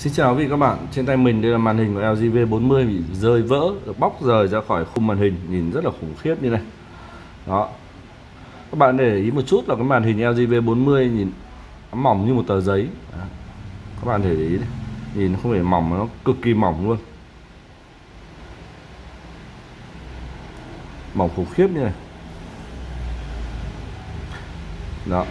Xin chào quý vị các bạn, trên tay mình đây là màn hình của LG V40 bị rơi vỡ, được bóc rời ra khỏi khung màn hình, nhìn rất là khủng khiếp như này. Đó. Các bạn để ý một chút là cái màn hình LG V40 nhìn nó mỏng như một tờ giấy. Đó. Các bạn để ý đấy. Nhìn nó không phải mỏng mà nó cực kỳ mỏng luôn. Mỏng khủng khiếp như này. Đó.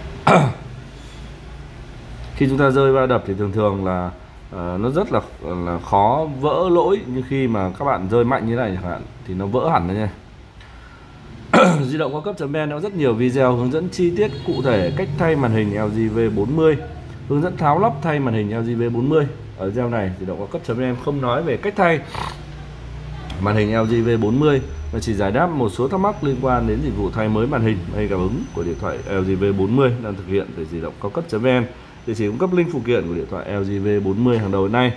Khi chúng ta rơi va đập thì thường thường là nó rất là khó vỡ lỗi, như khi mà các bạn rơi mạnh như này chẳng hạn thì nó vỡ hẳn ra nha. Di động cao cấp.vn có rất nhiều video hướng dẫn chi tiết cụ thể cách thay màn hình LG V40, hướng dẫn tháo lắp thay màn hình LG V40. Ở video này Di động cao cấp.vn không nói về cách thay màn hình LG V40 mà chỉ giải đáp một số thắc mắc liên quan đến dịch vụ thay mới màn hình hay cảm ứng của điện thoại LG V40 đang thực hiện tại Di động cao cấp.vn. Địa chỉ cung cấp link phụ kiện của điện thoại LG V40 hàng đầu hiện nay.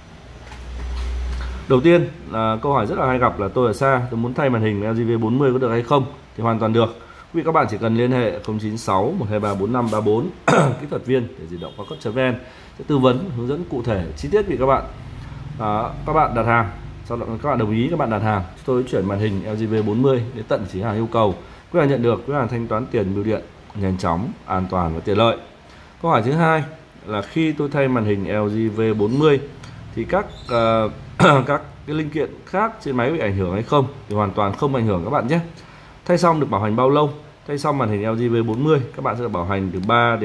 Đầu tiên là câu hỏi rất là hay gặp là tôi ở xa, tôi muốn thay màn hình LG V40 có được hay không? Thì hoàn toàn được. Quý vị các bạn chỉ cần liên hệ 096 123 4534 kỹ thuật viên để Di động cao cấp.vn sẽ tư vấn hướng dẫn cụ thể chi tiết vì các bạn. Các bạn đặt hàng, sau đó các bạn đồng ý các bạn đặt hàng, tôi chuyển màn hình LG V40 đến tận chỉ hàng yêu cầu. Quý bạn nhận được, quý bạn thanh toán tiền bưu điện nhanh chóng, an toàn và tiện lợi. Câu hỏi thứ hai là khi tôi thay màn hình LG V40 thì các cái linh kiện khác trên máy bị ảnh hưởng hay không? Thì hoàn toàn không ảnh hưởng các bạn nhé. Thay xong được bảo hành bao lâu? Thay xong màn hình LG V40 các bạn sẽ được bảo hành từ 3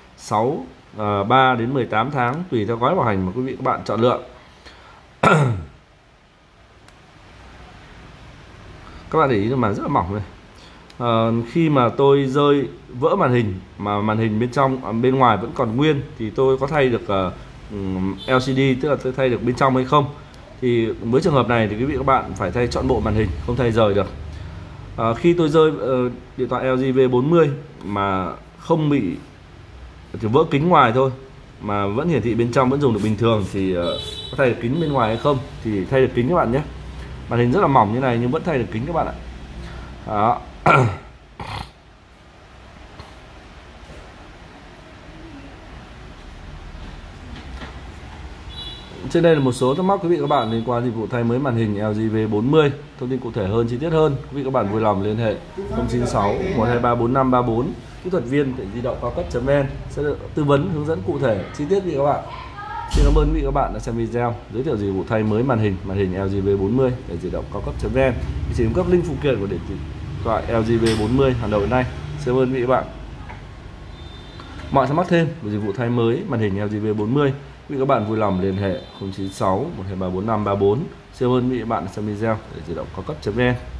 đến 18 tháng tùy theo gói bảo hành mà quý vị các bạn chọn lựa. Các bạn để ý là màn rất là mỏng này. Khi mà tôi rơi vỡ màn hình mà màn hình bên ngoài vẫn còn nguyên thì tôi có thay được LCD, tức là tôi thay được bên trong hay không? Thì với trường hợp này thì quý vị các bạn phải thay trọn bộ màn hình, không thay rời được. Khi tôi rơi điện thoại LG V40 mà không bị chỉ vỡ kính ngoài thôi mà vẫn hiển thị bên trong vẫn dùng được bình thường thì có thay được kính bên ngoài hay không? Thì thay được kính các bạn nhé. Màn hình rất là mỏng như này nhưng vẫn thay được kính các bạn ạ. Đó. Trên đây là một số thắc mắc quý vị các bạn liên quan dịch vụ thay mới màn hình LG V40. Thông tin cụ thể hơn, chi tiết hơn, quý vị các bạn vui lòng liên hệ 096 123 4534 kỹ thuật viên tại Di động cao cấp.vn sẽ được tư vấn hướng dẫn cụ thể chi tiết quý vị các bạn. Xin cảm ơn quý vị các bạn đã xem video giới thiệu dịch vụ thay mới màn hình LG V40 tại Di động cao cấp.vn. Chỉ cung cấp link phụ kiện của điện thoại LG V40 hàng đầu hiện nay. Xin cảm ơn quý vị các bạn. Mọi thắc mắc thêm về dịch vụ thay mới màn hình LG V40, quý vị các bạn vui lòng liên hệ 096 123 4534. Xin ơn quý vị các bạn xem video để Di động cao cấp.vn.